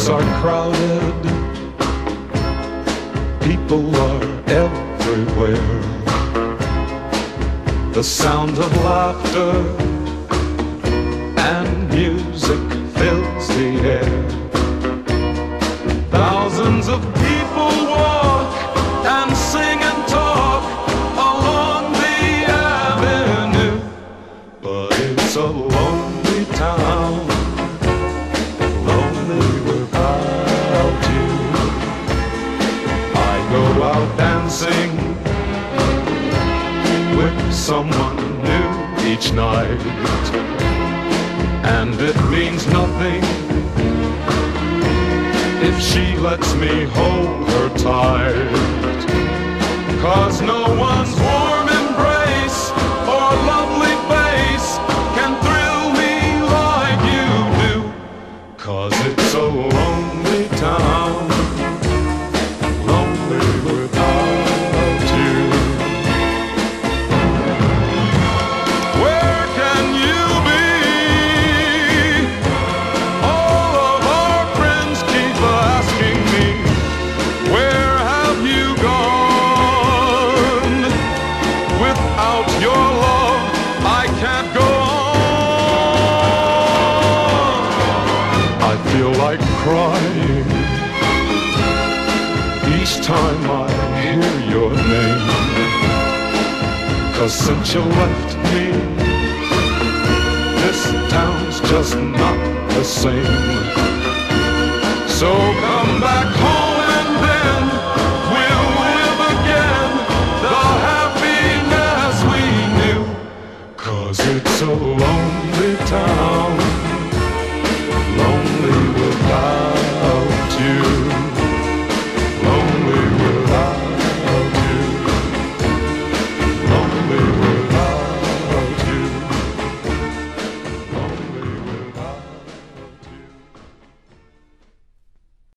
are crowded, people are everywhere. The sound of laughter and music fills the air. Thousands of people walk and sing and talk along the avenue, but it's a lonely town, lonely without you. I go out dancing with someone new each night, and it means nothing if she lets me hold her tight. 'Cause no one's warm embrace or lovely face can thrill me like you do. 'Cause it's a lonely town, lonely without you. Where can you be? All of our friends keep asking me, where have you gone? Without your love, I can't go on. I feel like crying each time I hear your name. 'Cause since you left me, this town's just not the same. So come back home.